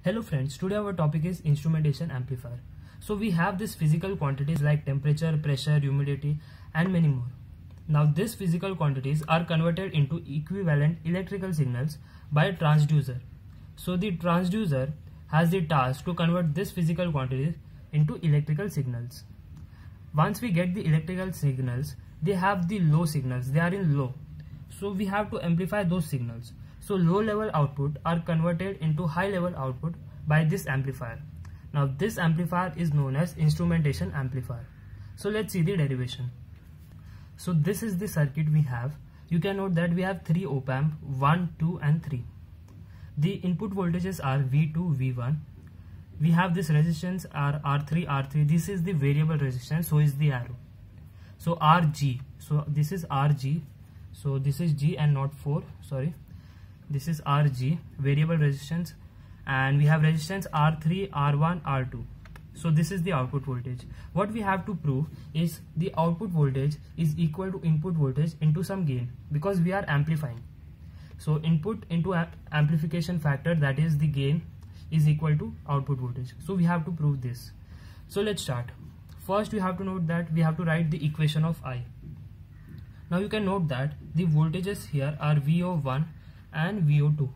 Hello friends, today our topic is instrumentation amplifier. So we have these physical quantities like temperature, pressure, humidity and many more. Now these physical quantities are converted into equivalent electrical signals by a transducer. So the transducer has the task to convert these physical quantities into electrical signals. Once we get the electrical signals, they have the low signals, they are in low. So we have to amplify those signals. So low level output are converted into high level output by this amplifier. Now this amplifier is known as instrumentation amplifier. So let's see the derivation. So this is the circuit we have. You can note that we have 3 op-amp, 1, 2 and 3. The input voltages are V2, V1. We have this resistance R3, R3. This is the variable resistance, so is the arrow. So RG, so this is RG. So this is G and not 4, sorry. This is RG, variable resistance, and we have resistance R3, R1, R2. So this is the output voltage. What we have to prove is the output voltage is equal to input voltage into some gain, because we are amplifying. So input into amplification factor, that is the gain, is equal to output voltage. So we have to prove this. So let's start. First we have to note that we have to write the equation of I. Now you can note that the voltages here are VO1 and VO2.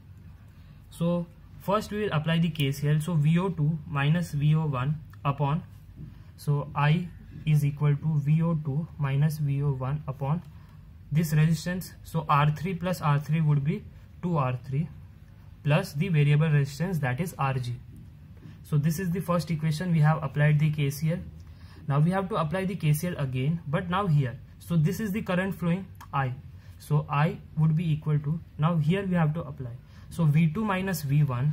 So first we will apply the KCL. So VO2 minus VO1 upon, so I is equal to VO2 minus VO1 upon this resistance. So R3 plus R3 would be 2R3 plus the variable resistance, that is RG. So this is the first equation. We have applied the KCL. Now we have to apply the KCL again, but now here. So this is the current flowing I. So I would be equal to, now here we have to apply. So V2 minus V1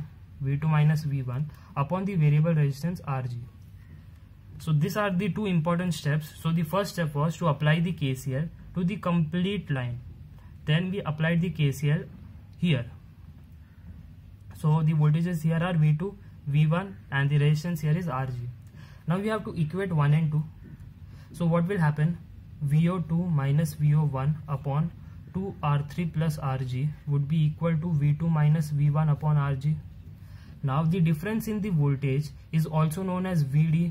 upon the variable resistance RG. So these are the two important steps. So the first step was to apply the KCL to the complete line. Then we applied the KCL here. So the voltages here are V2, V1 and the resistance here is RG. Now we have to equate 1 and 2. So what will happen? VO2 minus VO1 upon 2R3 plus RG would be equal to V2 minus V1 upon RG. Now the difference in the voltage is also known as VD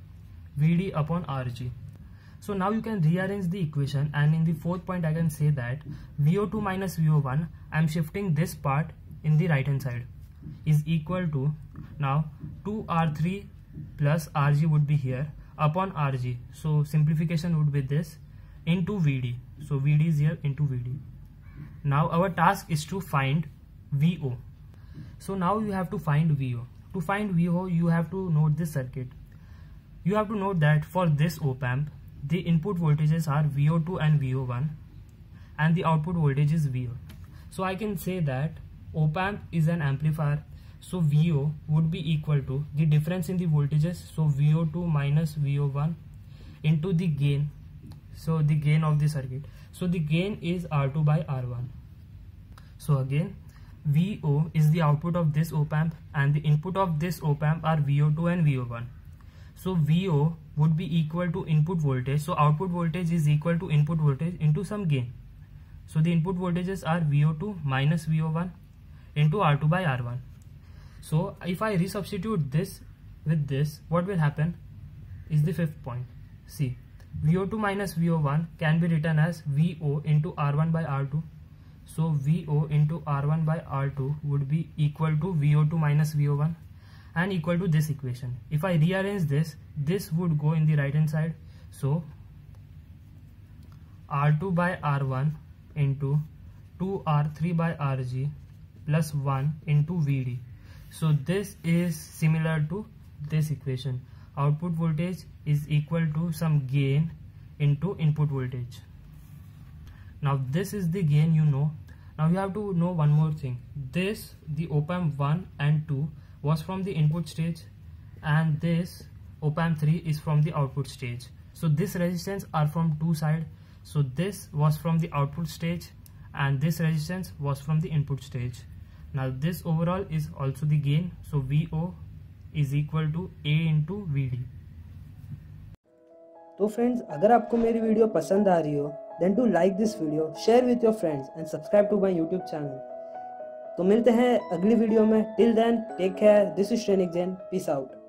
upon RG. So now you can rearrange the equation, and in the fourth point I can say that VO2 minus VO1, I am shifting this part in the right hand side, is equal to, now 2R3 plus RG would be here upon RG. So simplification would be this into VD. So VD is here into VD. Now our task is to find VO. So now you have to find VO. To find VO, you have to note this circuit. You have to note that for this op-amp, the input voltages are VO2 and VO1 and the output voltage is VO. So I can say that op-amp is an amplifier. So VO would be equal to the difference in the voltages, so VO2 minus VO1 into the gain. So the gain of the circuit. So the gain is R2 by R1. So again, VO is the output of this op-amp and the input of this op-amp are VO2 and VO1. So VO would be equal to input voltage. So output voltage is equal to input voltage into some gain. So the input voltages are VO2 minus VO1 into R2 by R1. So if I resubstitute this with this, what will happen is the fifth point. See, VO2 minus VO1 can be written as VO into R1 by R2. So VO into R1 by R2 would be equal to VO2 minus VO1 and equal to this equation. If I rearrange this, this would go in the right hand side. So R2 by R1 into 2R3 by RG plus 1 into VD. So this is similar to this equation. Output voltage is equal to some gain into input voltage. Now this is the gain, you know. Now you have to know one more thing. This, the op-amp 1 and 2 was from the input stage, and this op-amp 3 is from the output stage. So this resistance are from two sides. So this was from the output stage and this resistance was from the input stage. Now this overall is also the gain. So VO is equal to A into VD. तो friends, अगर आपको मेरी video पसंद आ रही हो, then do like this video, share with your friends and subscribe to my YouTube channel. तो मिलते हैं अगली वीडियो में। Till then take care, this is ट्रेनिक जैन, पीस आउट।